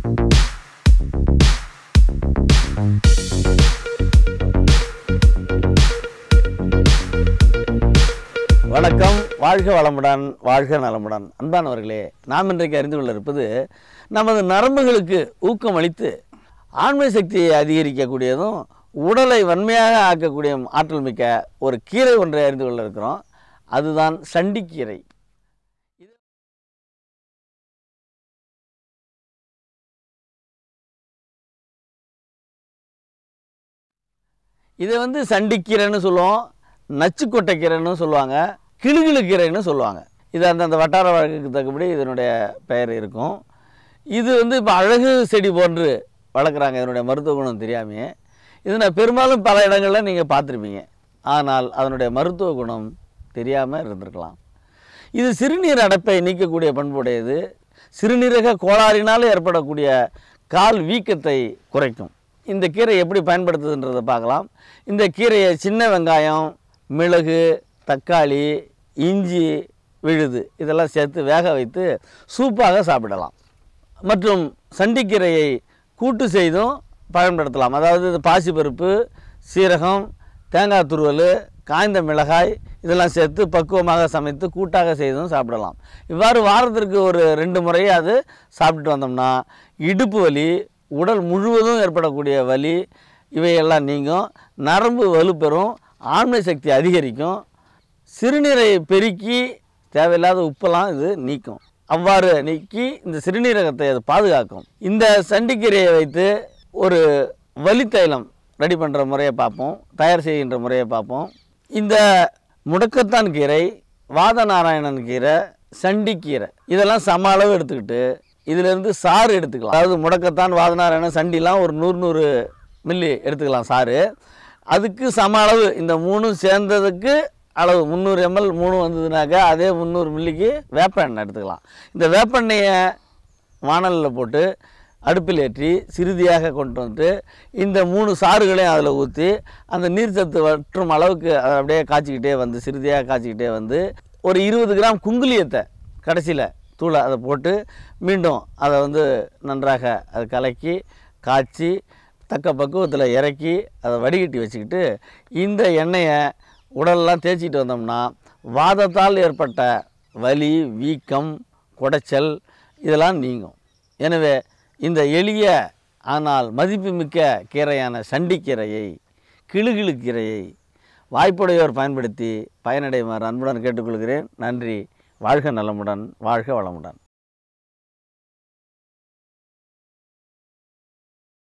வணக்கம். வாழ்க வளமுடன், வாழ்க நலமுடன். அன்பானவர்களே, நாம் இன்றைக்கு அறிந்து கொள்ள இருப்பது நமது நரம்புகளுக்கு ஊக்கம் அளித்து ஆண்மை சக்தியை அதிகரிக்கக்கூடியதும் உடலை வன்மையாக ஆக்கக்கூடிய ஆற்றல் மிக்க ஒரு கீரை ஒன்றை அறிந்து கொள்ள இருக்கிறோம். அதுதான் சண்டிக்கீரை. இதை சண்டிக்கீரைன்னு சொல்லுவோம், நச்சுக்கொட்டை கீரைன்னு சொல்லுவாங்க, கிளுகிளு கீரைன்னு சொல்லுவாங்க. இது அந்தந்த வட்டார வழக்குக்கு தக்கபடி இதனுடைய பெயர் இருக்கும். இது இப்போ அழகு செடி போன்று வளர்க்குறாங்க. இதனுடைய மருத்துவ குணம் தெரியாமையே இது நான் பெரும்பாலும் பல இடங்களில் நீங்கள் பார்த்துருப்பீங்க. ஆனால் அதனுடைய மருத்துவ குணம் தெரியாமல் இருந்திருக்கலாம். இது சிறுநீர் அடைப்பை நீக்கக்கூடிய பண்புடையது. சிறுநீரக கோளாறினால் ஏற்படக்கூடிய கால் வீக்கத்தை குறைக்கும். இந்த கீரை எப்படி பயன்படுத்துதுன்றதை பார்க்கலாம். இந்த கீரையை சின்ன வெங்காயம், மிளகு, தக்காளி, இஞ்சி, விழுது இதெல்லாம் சேர்த்து வேக வைத்து சூப்பாக சாப்பிடலாம். மற்றும் சண்டிக்கீரையை கூட்டு செய்தும் பயன்படுத்தலாம். அதாவது பாசிப்பருப்பு, சீரகம், தேங்காய் துருவல், காய்ந்த மிளகாய் இதெல்லாம் சேர்த்து பக்குவமாக சமைத்து கூட்டாக செய்தும் சாப்பிடலாம். இவ்வாறு வாரத்திற்கு ஒரு 2 முறை அது சாப்பிட்டு வந்தோம்னா இடுப்பு வலி, உடல் முழுவதும் ஏற்படக்கூடிய வலி இவையெல்லாம் நீங்கும். நரம்பு வலுப்பெறும், ஆண்மை சக்தி அதிகரிக்கும், சிறுநீரை பெருக்கி தேவையில்லாத உப்பெல்லாம் இது நீக்கும். அவ்வாறு நீக்கி இந்த சிறுநீரகத்தை அது பாதுகாக்கும். இந்த சண்டிக்கீரையை வைத்து ஒரு வலி தைலம் ரெடி பண்ணுற முறையை பார்ப்போம், தயார் செய்கின்ற முறையை பார்ப்போம். இந்த முடக்கத்தான் கீரை, வாதநாராயணன் கீரை, சண்டிக்கீரை இதெல்லாம் சம அளவு எடுத்துக்கிட்டு இதிலேருந்து சாறு எடுத்துக்கலாம். அதாவது முடக்கத்தான், வாதநாராயணன், சண்டிலாம் ஒரு 100 மில்லி எடுத்துக்கலாம் சாறு. அதுக்கு சம அளவு இந்த 3 சேர்ந்ததுக்கு அளவு 300 ml 3 வந்ததுனாக்கா அதே 300 மில்லிக்கு வேப்ப எண்ணெய் எடுத்துக்கலாம். இந்த வேப்பெண்ணெயை வானலில் போட்டு அடுப்பில் ஏற்றி சிறிதியாக கொண்டு வந்து இந்த 3 சாறுகளையும் அதில் ஊற்றி அந்த நீர்ச்சத்து வற்றும் அளவுக்கு அதை அப்படியே காய்ச்சிக்கிட்டே வந்து சிறிதியாக காய்ச்சிக்கிட்டே வந்து ஒரு 20 கிராம் குங்குலியத்தை கடைசியில் தூளை அதை போட்டு மீண்டும் அதை நன்றாக அதை கலக்கி காய்ச்சி தக்க பக்குவத்தில் இறக்கி அதை வடிகட்டி வச்சுக்கிட்டு இந்த எண்ணெயை உடலெல்லாம் தேய்ச்சிட்டு வந்தோம்னா வாதத்தால் ஏற்பட்ட வலி, வீக்கம், குடைச்சல் இதெல்லாம் நீங்கும். எனவே இந்த எளிய ஆனால் மதிப்புமிக்க கீரையான சண்டிக்கீரையை, கிளுகிளு கீரையை வாய்ப்புடையோர் பயன்படுத்தி பயனடையுமாறு அன்புடன் கேட்டுக்கொள்கிறேன். நன்றி. வாழ்க நலமுடன், வாழ்க வளமுடன்.